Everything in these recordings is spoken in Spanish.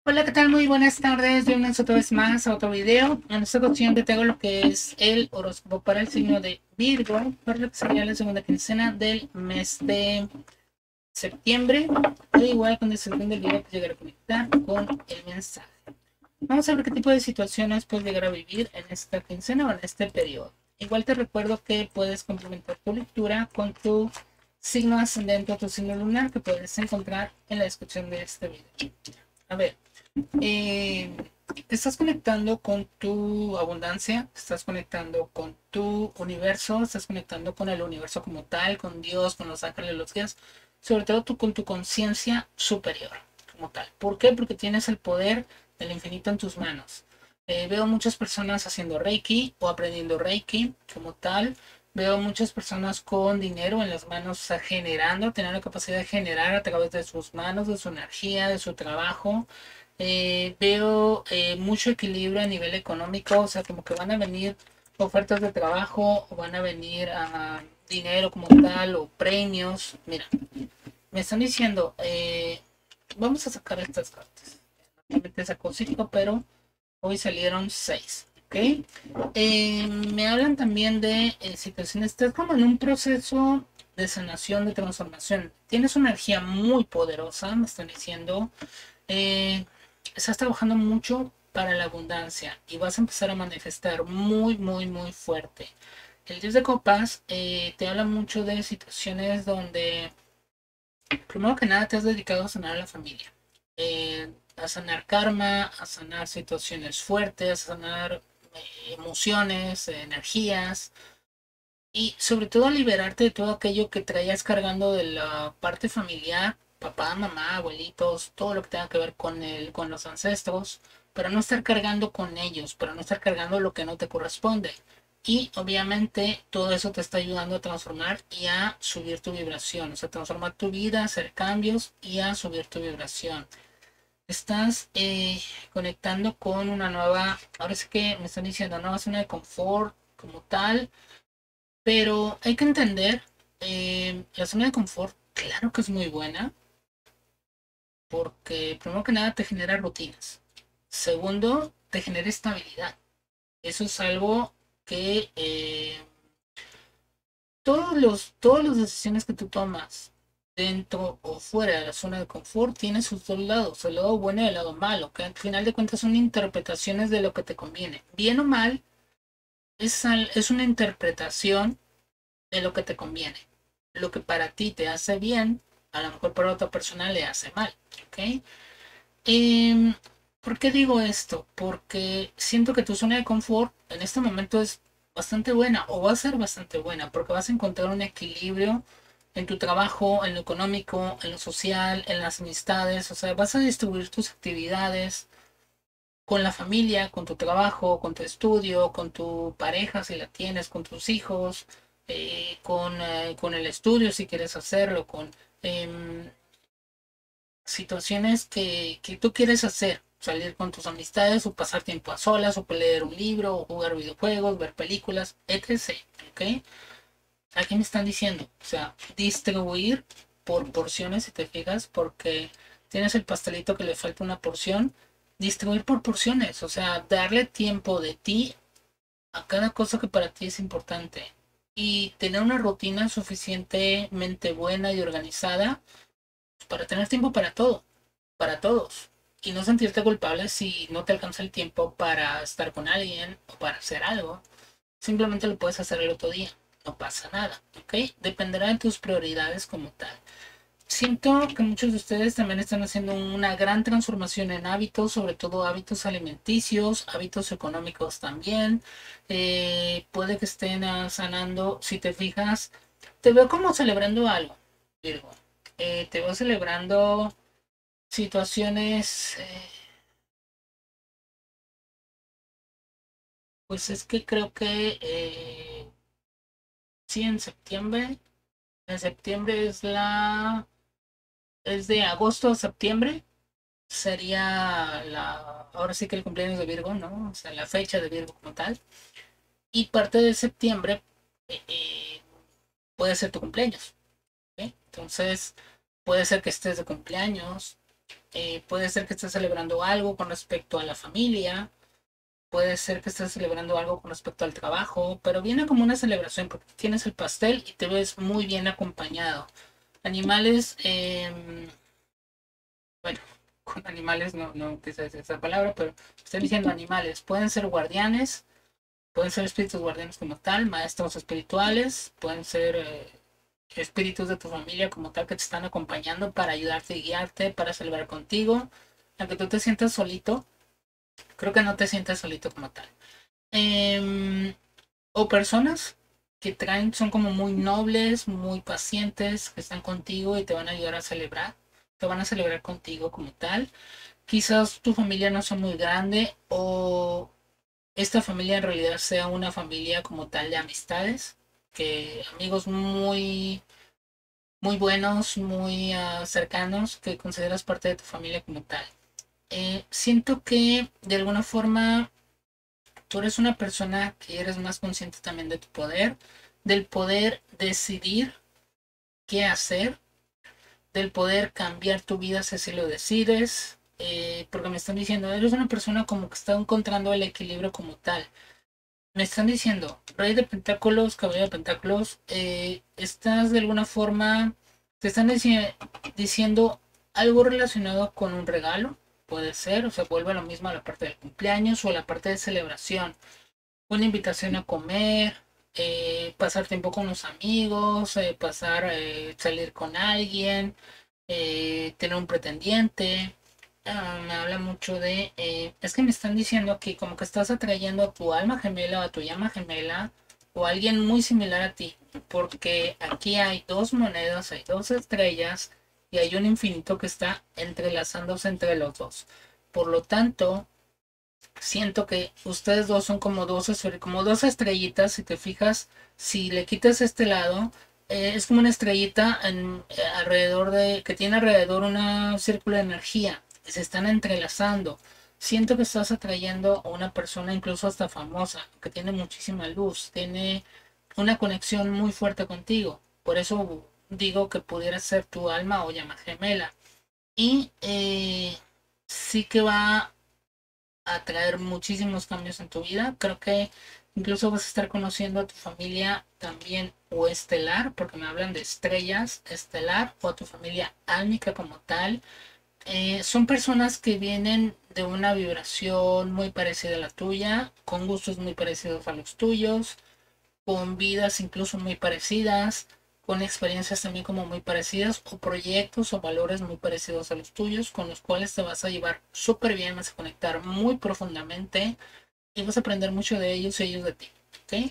Hola, ¿qué tal? Muy buenas tardes. Bienvenidos otra vez más a otro video. En esta ocasión te tengo lo que es el horóscopo para el signo de Virgo, para lo que sería la segunda quincena del mes de septiembre. E igual con el segundo video que llegar a conectar con el mensaje. Vamos a ver qué tipo de situaciones puedes llegar a vivir en esta quincena o en este periodo. Igual te recuerdo que puedes complementar tu lectura con tu signo ascendente o tu signo lunar que puedes encontrar en la descripción de este video. A ver, eh, te estás conectando con tu abundancia, te estás conectando con tu universo, estás conectando con el universo como tal, con Dios, con los ángeles, los guías, sobre todo tú con tu conciencia superior como tal. ¿Por qué? Porque tienes el poder del infinito en tus manos. Veo muchas personas haciendo Reiki o aprendiendo Reiki como tal. Veo muchas personas con dinero en las manos, o sea, generando, teniendo la capacidad de generar a través de sus manos, de su energía, de su trabajo. Veo mucho equilibrio a nivel económico, o sea, como que van a venir ofertas de trabajo o van a venir dinero como tal o premios. Mira, me están diciendo, vamos a sacar estas cartas. Normalmente saco 5, pero hoy salieron 6. ¿Ok? Me hablan también de situaciones, estás como en un proceso de sanación, de transformación. Tienes una energía muy poderosa, me están diciendo. eh, Estás trabajando mucho para la abundancia y vas a empezar a manifestar muy, muy, muy fuerte. El Dios de Copas te habla mucho de situaciones donde, primero que nada, te has dedicado a sanar a la familia, a sanar karma, a sanar situaciones fuertes, a sanar emociones, energías y sobre todo a liberarte de todo aquello que traías cargando de la parte familiar, papá, mamá, abuelitos, todo lo que tenga que ver con los ancestros, para no estar cargando con ellos, para no estar cargando lo que no te corresponde. Y obviamente todo eso te está ayudando a transformar y a subir tu vibración, o sea, transformar tu vida, hacer cambios y a subir tu vibración. Estás conectando con una nueva, ahora sí que me están diciendo, nueva zona de confort como tal, pero hay que entender, la zona de confort, claro que es muy buena, porque primero que nada te genera rutinas. Segundo, te genera estabilidad. Eso es algo que todas las decisiones que tú tomas dentro o fuera de la zona de confort tienen sus dos lados, el lado bueno y el lado malo, que al final de cuentas son interpretaciones de lo que te conviene. Bien o mal, es una interpretación de lo que te conviene. Lo que para ti te hace bien, a lo mejor para otra persona le hace mal. ¿Ok? Eh, ¿Por qué digo esto? Porque siento que tu zona de confort en este momento es bastante buena o va a ser bastante buena porque vas a encontrar un equilibrio en tu trabajo, en lo económico, en lo social, en las amistades, o sea, vas a distribuir tus actividades con la familia, con tu trabajo, con tu estudio, con tu pareja si la tienes, con tus hijos, con el estudio si quieres hacerlo, con eh, situaciones que tú quieres hacer, salir con tus amistades o pasar tiempo a solas o leer un libro o jugar videojuegos, ver películas, etc. ¿Ok? Aquí me están diciendo, o sea, distribuir por porciones si te fijas, porque tienes el pastelito que le falta una porción, distribuir por porciones, o sea, darle tiempo de ti a cada cosa que para ti es importante y tener una rutina suficientemente buena y organizada para tener tiempo para todo, para todos. Y no sentirte culpable si no te alcanza el tiempo para estar con alguien o para hacer algo. Simplemente lo puedes hacer el otro día. No pasa nada, ¿ok? Dependerá de tus prioridades como tal. Siento que muchos de ustedes también están haciendo una gran transformación en hábitos, sobre todo hábitos alimenticios, hábitos económicos también. Puede que estén sanando, si te fijas, te veo como celebrando algo, Virgo. Te veo celebrando situaciones, pues es que creo que sí, en septiembre es de agosto a septiembre, sería ahora sí que el cumpleaños de Virgo, ¿no? O sea, la fecha de Virgo como tal, y parte de septiembre puede ser tu cumpleaños, ¿ok? Entonces, puede ser que estés de cumpleaños, Puede ser que estés celebrando algo con respecto a la familia, puede ser que estés celebrando algo con respecto al trabajo, pero viene como una celebración porque tienes el pastel y te ves muy bien acompañado. Animales, bueno, con animales no quise decir esa palabra, pero estoy diciendo animales, pueden ser guardianes, pueden ser espíritus guardianes como tal, maestros espirituales, pueden ser espíritus de tu familia como tal que te están acompañando para ayudarte y guiarte, para celebrar contigo. Aunque tú te sientas solito, creo que no te sientas solito como tal. Em, o personas que traen, son como muy nobles, muy pacientes, que están contigo y te van a ayudar a celebrar, te van a celebrar contigo como tal. Quizás tu familia no sea muy grande o esta familia en realidad sea una familia como tal de amistades, que amigos muy buenos, muy cercanos, que consideras parte de tu familia como tal. Siento que de alguna forma tú eres una persona que eres más consciente también de tu poder, del poder decidir qué hacer, del poder cambiar tu vida si así lo decides, porque me están diciendo, eres una persona como que está encontrando el equilibrio como tal. Me están diciendo, Rey de Pentáculos, Caballero de Pentáculos, estás de alguna forma, te están diciendo algo relacionado con un regalo, puede ser, o sea, vuelve a lo mismo a la parte del cumpleaños o a la parte de celebración, una invitación a comer, pasar tiempo con los amigos, salir con alguien, tener un pretendiente. Me habla mucho de, es que me están diciendo que como que estás atrayendo a tu alma gemela o a tu llama gemela o a alguien muy similar a ti, porque aquí hay dos monedas, hay dos estrellas y hay un infinito que está entrelazándose entre los dos. Por lo tanto, siento que ustedes dos son como dos estrellitas, si te fijas, si le quitas este lado, es como una estrellita alrededor que tiene alrededor un círculo de energía, se están entrelazando. Siento que estás atrayendo a una persona incluso hasta famosa, que tiene muchísima luz, tiene una conexión muy fuerte contigo. Por eso digo que pudiera ser tu alma o llama gemela. Y sí que va a traer muchísimos cambios en tu vida. Creo que incluso vas a estar conociendo a tu familia también o estelar, porque me hablan de estrellas estelar o a tu familia álmica como tal. Son personas que vienen de una vibración muy parecida a la tuya, con gustos muy parecidos a los tuyos, con vidas incluso muy parecidas, con experiencias también como muy parecidas, o proyectos o valores muy parecidos a los tuyos, con los cuales te vas a llevar súper bien, vas a conectar muy profundamente y vas a aprender mucho de ellos y ellos de ti. ¿Ok?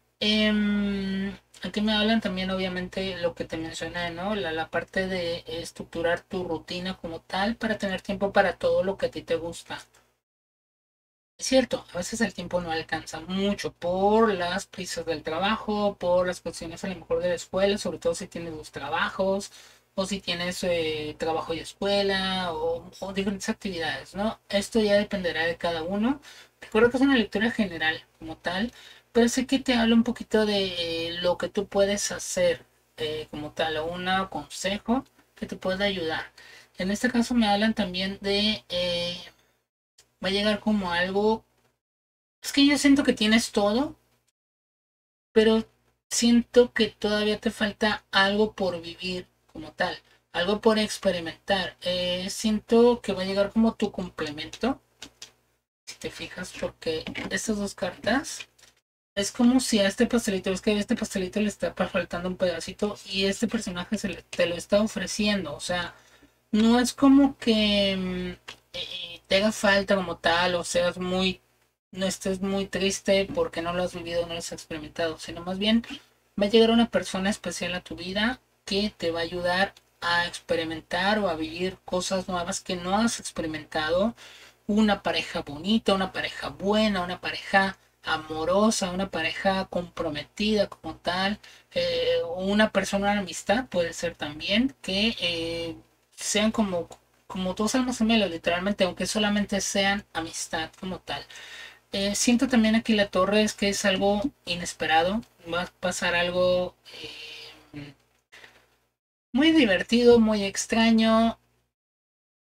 Aquí me hablan también obviamente lo que te mencioné, ¿no? La parte de estructurar tu rutina como tal para tener tiempo para todo lo que a ti te gusta. Es cierto, a veces el tiempo no alcanza mucho por las prisas del trabajo, por las cuestiones a lo mejor de la escuela, sobre todo si tienes dos trabajos o si tienes trabajo y escuela o diferentes actividades, ¿no? Esto ya dependerá de cada uno. Recuerdo que es una lectura general como tal, pero sí que te habla un poquito de lo que tú puedes hacer como tal o un consejo que te pueda ayudar. En este caso me hablan también de va a llegar como algo. Es que yo siento que tienes todo, pero siento que todavía te falta algo por vivir como tal, algo por experimentar. Siento que va a llegar como tu complemento, si te fijas, porque estas dos cartas es como si a este pastelito, es que a este pastelito le está faltando un pedacito y este personaje te lo está ofreciendo. O sea, no es como que te haga falta como tal o seas no estés muy triste porque no lo has vivido, no lo has experimentado, sino más bien va a llegar una persona especial a tu vida que te va a ayudar a experimentar o a vivir cosas nuevas que no has experimentado. Una pareja bonita, una pareja buena, una pareja amorosa, una pareja comprometida como tal, una persona, una amistad puede ser también que sean como dos almas gemelas, literalmente, aunque solamente sean amistad como tal. Siento también aquí la torre es que es algo inesperado, va a pasar algo muy divertido, muy extraño,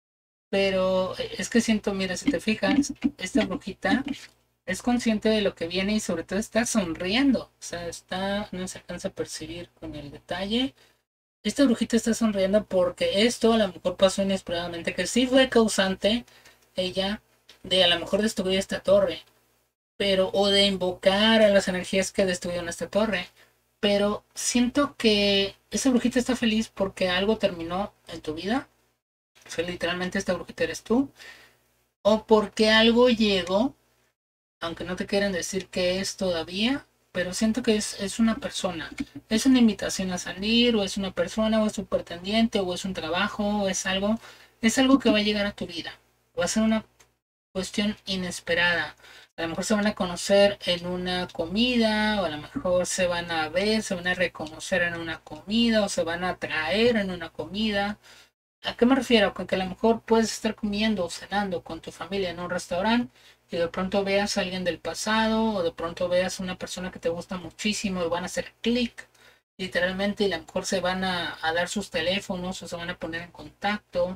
Pero es que siento, mira, si te fijas, esta brujita es consciente de lo que viene y sobre todo está sonriendo. O sea, no se alcanza a percibir con el detalle. Esta brujita está sonriendo porque esto a lo mejor pasó inesperadamente, que sí fue causante ella de a lo mejor destruir esta torre, pero o de invocar a las energías que destruyeron esta torre. Pero siento que esa brujita está feliz porque algo terminó en tu vida. O sea, literalmente esta brujita eres tú. O porque algo llegó, aunque no te quieren decir que es todavía, pero siento que es una persona. Es una invitación a salir, o es una persona, o es un pretendiente, o es un trabajo, o es algo que va a llegar a tu vida. Va a ser una cuestión inesperada. A lo mejor se van a conocer en una comida, o a lo mejor se van a ver, se van a reconocer en una comida, o se van a traer en una comida. ¿A qué me refiero? Con que a lo mejor puedes estar comiendo o cenando con tu familia en un restaurante y de pronto veas a alguien del pasado o de pronto veas a una persona que te gusta muchísimo y van a hacer clic literalmente y a lo mejor se van a dar sus teléfonos o se van a poner en contacto.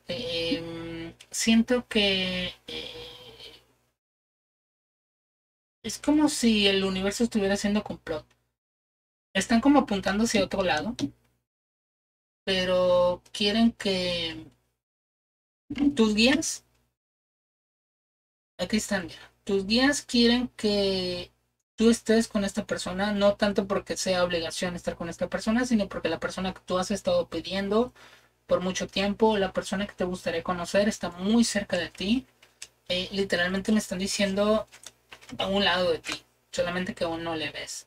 Siento que es como si el universo estuviera haciendo complot. Están como apuntando hacia otro lado, pero quieren que tus guías, aquí están, mira, tus guías quieren que tú estés con esta persona, no tanto porque sea obligación estar con esta persona, sino porque la persona que tú has estado pidiendo por mucho tiempo, la persona que te gustaría conocer, está muy cerca de ti. Literalmente me están diciendo a un lado de ti, solamente que aún no le ves.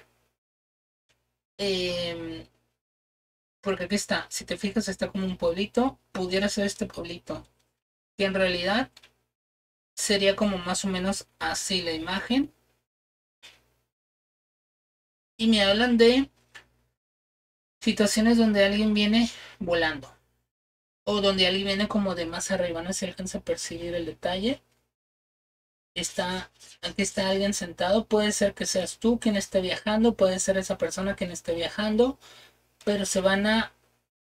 Eh, Porque aquí está, si te fijas, está como un pueblito, pudiera ser este pueblito, que en realidad sería como más o menos así la imagen. Y me hablan de situaciones donde alguien viene volando o donde alguien viene como de más arriba, no se alcanza a percibir el detalle. Aquí está alguien sentado, puede ser que seas tú quien esté viajando, puede ser esa persona quien esté viajando, pero se van a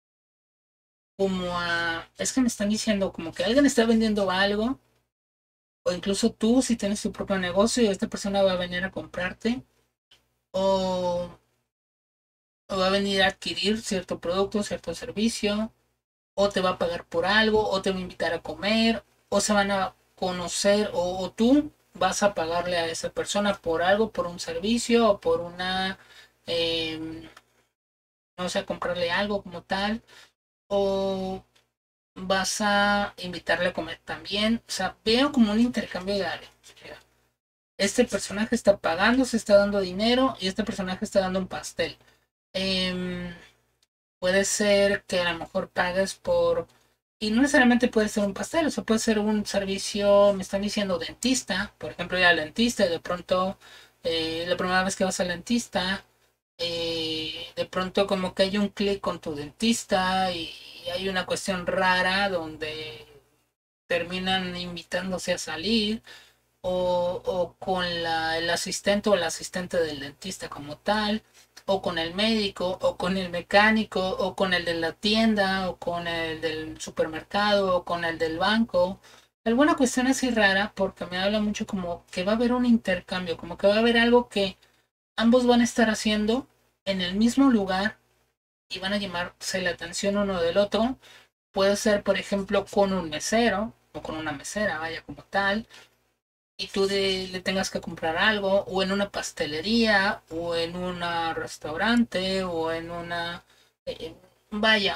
es que me están diciendo como que alguien está vendiendo algo o incluso tú si tienes tu propio negocio y esta persona va a venir a comprarte o, o va a venir a adquirir cierto producto, cierto servicio o te va a pagar por algo, o te va a invitar a comer, o se van a conocer, o tú vas a pagarle a esa persona por algo, por un servicio, o por eh, no sé, comprarle algo como tal, o vas a invitarle a comer también. O sea, veo como un intercambio de áreas. Este personaje está pagando, se está dando dinero, y este personaje está dando un pastel. Eh, Puede ser que a lo mejor pagues por. Y no necesariamente puede ser un pastel, o sea, puede ser un servicio, me están diciendo dentista, por ejemplo, ir al dentista y de pronto, la primera vez que vas al dentista, de pronto como que hay un clic con tu dentista y hay una cuestión rara donde terminan invitándose a salir o con el asistente o el asistente del dentista como tal, o con el médico, o con el mecánico, o con el de la tienda, o con el del supermercado, o con el del banco. Alguna cuestión así rara porque me habla mucho como que va a haber un intercambio, como que va a haber algo que ambos van a estar haciendo en el mismo lugar y van a llamarse la atención uno del otro. Puede ser, por ejemplo, con un mesero o con una mesera, vaya como tal, y tú le tengas que comprar algo, o en una pastelería, o en un restaurante, o en una... eh, vaya,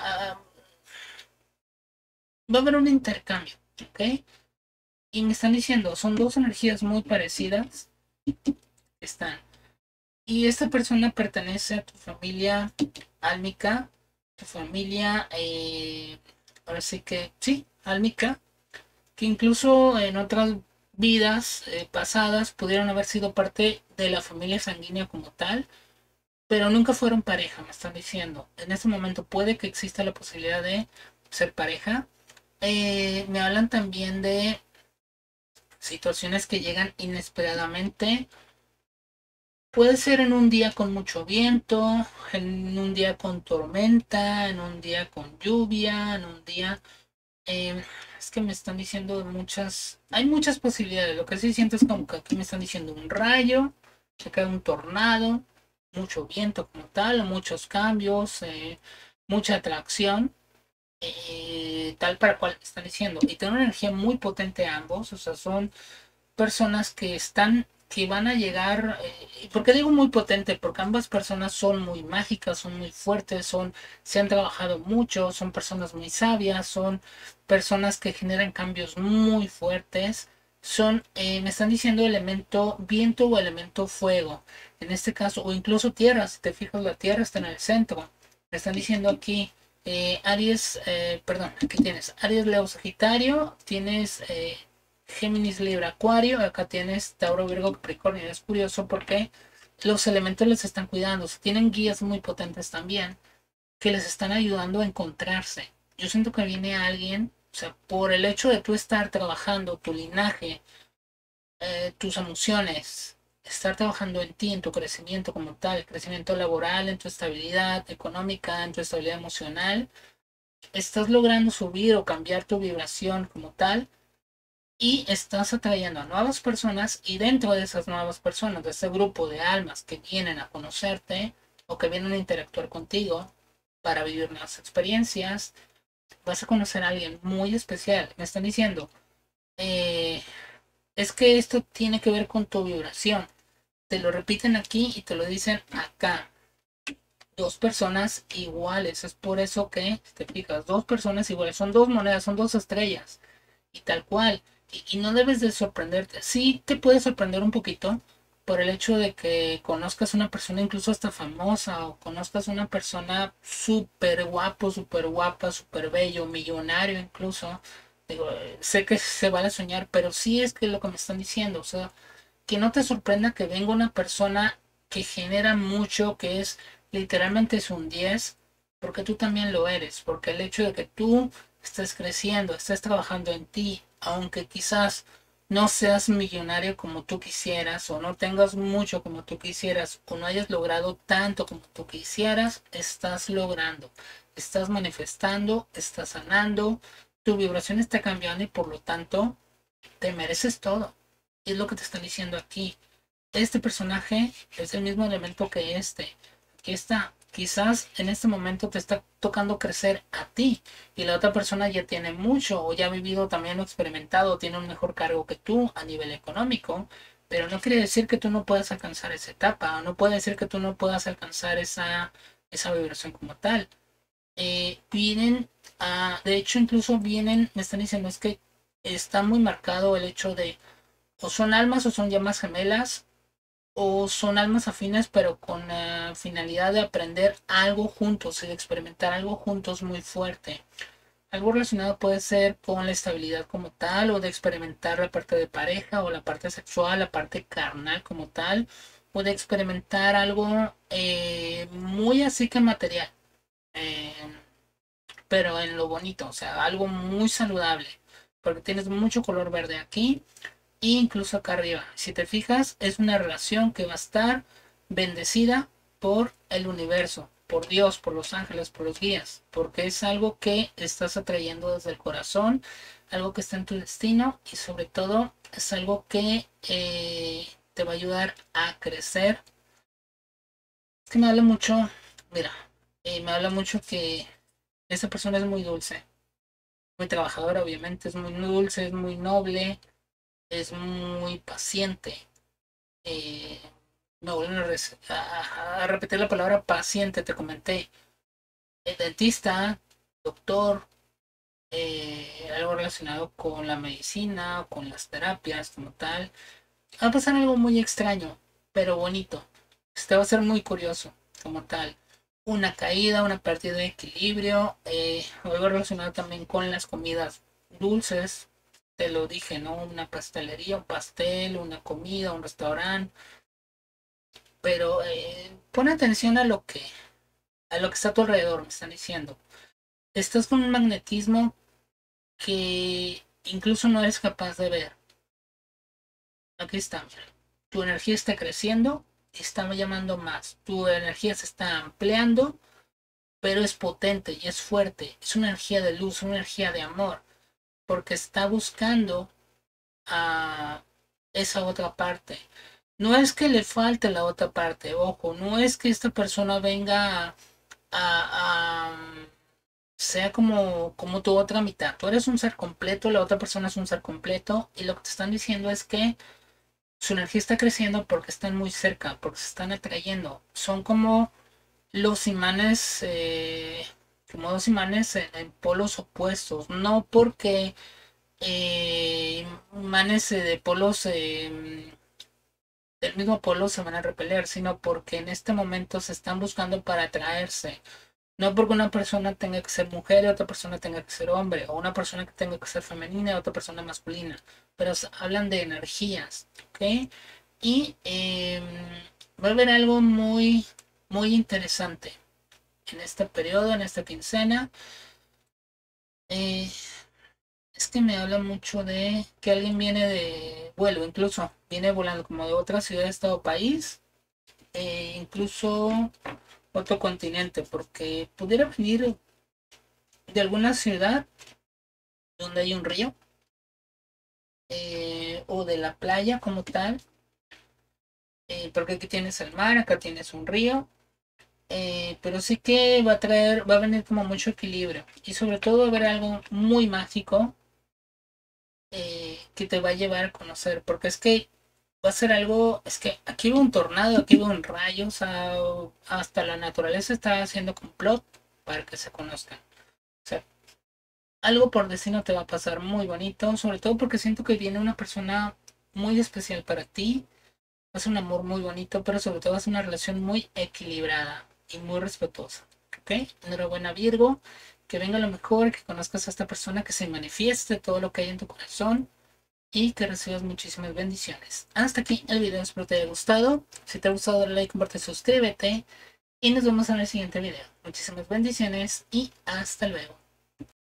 va a haber un intercambio, ¿ok? Y me están diciendo, son dos energías muy parecidas, están. Y esta persona pertenece a tu familia álmica, tu familia, ahora sí que, sí, álmica, que incluso en otras vidas pasadas pudieron haber sido parte de la familia sanguínea como tal, pero nunca fueron pareja, me están diciendo. En este momento puede que exista la posibilidad de ser pareja. Me hablan también de situaciones que llegan inesperadamente. Puede ser en un día con mucho viento, en un día con tormenta, en un día con lluvia, en un día... Eh, es que me están diciendo muchas, hay muchas posibilidades. Lo que sí siento es como que aquí me están diciendo un rayo, que cae un tornado, mucho viento como tal, muchos cambios, mucha atracción, tal para cual están diciendo. Y tienen una energía muy potente ambos, o sea, son personas que están, que van a llegar, ¿por qué digo muy potente? Porque ambas personas son muy mágicas, son muy fuertes, son, se han trabajado mucho, son personas muy sabias, son personas que generan cambios muy fuertes, son, me están diciendo elemento viento o elemento fuego, en este caso, o incluso tierra, si te fijas la tierra está en el centro, me están diciendo aquí, Aries, perdón, aquí tienes Aries, Leo, Sagitario, tienes Géminis, Libra, Acuario, acá tienes Tauro, Virgo, Capricornio. Es curioso porque los elementos les están cuidando, tienen guías muy potentes también que les están ayudando a encontrarse. Yo siento que viene alguien, o sea, por el hecho de tú estar trabajando tu linaje, tus emociones, estar trabajando en ti, en tu crecimiento como tal, crecimiento laboral, en tu estabilidad económica, en tu estabilidad emocional, estás logrando subir o cambiar tu vibración como tal y estás atrayendo a nuevas personas y dentro de esas nuevas personas, de ese grupo de almas que vienen a conocerte o que vienen a interactuar contigo para vivir nuevas experiencias, vas a conocer a alguien muy especial. Me están diciendo, eh, es que esto tiene que ver con tu vibración. Te lo repiten aquí y te lo dicen acá. Dos personas iguales. Es por eso que, si te fijas, dos personas iguales. Son dos monedas, son dos estrellas. Y tal cual. Y no debes de sorprenderte. Sí te puede sorprender un poquito por el hecho de que conozcas una persona incluso hasta famosa o conozcas una persona súper guapo, súper guapa, súper bello, millonario incluso. Digo, sé que se vale soñar, pero sí es que lo que me están diciendo, o sea, que no te sorprenda que venga una persona que genera mucho, que es literalmente es un 10 porque tú también lo eres, porque el hecho de que tú estés creciendo, estés trabajando en ti, aunque quizás no seas millonario como tú quisieras, o no tengas mucho como tú quisieras, o no hayas logrado tanto como tú quisieras, estás logrando, estás manifestando, estás sanando, tu vibración está cambiando y por lo tanto te mereces todo. Y es lo que te están diciendo aquí. Este personaje es el mismo elemento que este. Aquí está. Quizás en este momento te está tocando crecer a ti y la otra persona ya tiene mucho o ya ha vivido también o experimentado, tiene un mejor cargo que tú a nivel económico, pero no quiere decir que tú no puedas alcanzar esa etapa, o no puede decir que tú no puedas alcanzar esa vibración como tal. Vienen de hecho incluso vienen, me están diciendo es que está muy marcado el hecho de o son almas o son llamas gemelas o son almas afines pero con la finalidad de aprender algo juntos y de experimentar algo juntos muy fuerte. Algo relacionado puede ser con la estabilidad como tal o de experimentar la parte de pareja o la parte sexual, la parte carnal como tal o de experimentar algo muy así que material. Eh, pero en lo bonito, o sea, algo muy saludable, porque tienes mucho color verde aquí e incluso acá arriba. Si te fijas, es una relación que va a estar bendecida por el universo, por Dios, por los ángeles, por los guías, porque es algo que estás atrayendo desde el corazón, algo que está en tu destino y sobre todo es algo que te va a ayudar a crecer. Es que me habla mucho, mira, me habla mucho que esa persona es muy dulce, muy trabajadora, obviamente, es muy dulce, es muy noble, es muy paciente. Eh, me vuelven a repetir la palabra paciente, te comenté. El dentista, doctor, algo relacionado con la medicina o con las terapias como tal. Va a pasar algo muy extraño, pero bonito. Este va a ser muy curioso como tal. Una caída, una pérdida de equilibrio, algo relacionado también con las comidas dulces. Te lo dije, ¿no? Una pastelería, un pastel, una comida, un restaurante. Pero pon atención a lo que está a tu alrededor, me están diciendo. Estás con un magnetismo que incluso no eres capaz de ver. Aquí está, mira. Tu energía está creciendo, está llamando más. Tu energía se está ampliando, pero es potente y es fuerte. Es una energía de luz, una energía de amor. porque está buscando a esa otra parte. No es que le falte la otra parte, ojo, no es que esta persona venga sea como tu otra mitad. Tú eres un ser completo, la otra persona es un ser completo, y lo que te están diciendo es que su energía está creciendo porque están muy cerca, porque se están atrayendo. Son como los imanes, como dos imanes en polos opuestos, no porque imanes de polos del mismo polo se van a repeler, sino porque en este momento se están buscando para atraerse. No porque una persona tenga que ser mujer y otra persona tenga que ser hombre, o una persona que tenga que ser femenina y otra persona masculina, pero hablan de energías, ¿ok? Y va a haber algo muy, muy interesante en este periodo, en esta quincena. Eh, es que me habla mucho de que alguien viene de vuelo, incluso viene volando como de otra ciudad, estado, país, incluso otro continente, porque pudiera venir de alguna ciudad donde hay un río, o de la playa como tal, porque aquí tienes el mar, acá tienes un río, pero sí que va a traer, va a venir como mucho equilibrio, y sobre todo va a haber algo muy mágico que te va a llevar a conocer, porque es que va a ser algo, es que aquí hubo un tornado, aquí hubo un rayo, o sea, hasta la naturaleza está haciendo complot para que se conozcan. O sea, algo por destino te va a pasar muy bonito, sobre todo porque siento que viene una persona muy especial para ti. Va a ser un amor muy bonito, pero sobre todo va a ser una relación muy equilibrada y muy respetuosa. ¿Ok? Enhorabuena, Virgo. Que venga lo mejor, que conozcas a esta persona, que se manifieste todo lo que hay en tu corazón y que recibas muchísimas bendiciones. Hasta aquí el video, espero te haya gustado. Si te ha gustado, dale like, comparte, suscríbete y nos vemos en el siguiente video. Muchísimas bendiciones y hasta luego.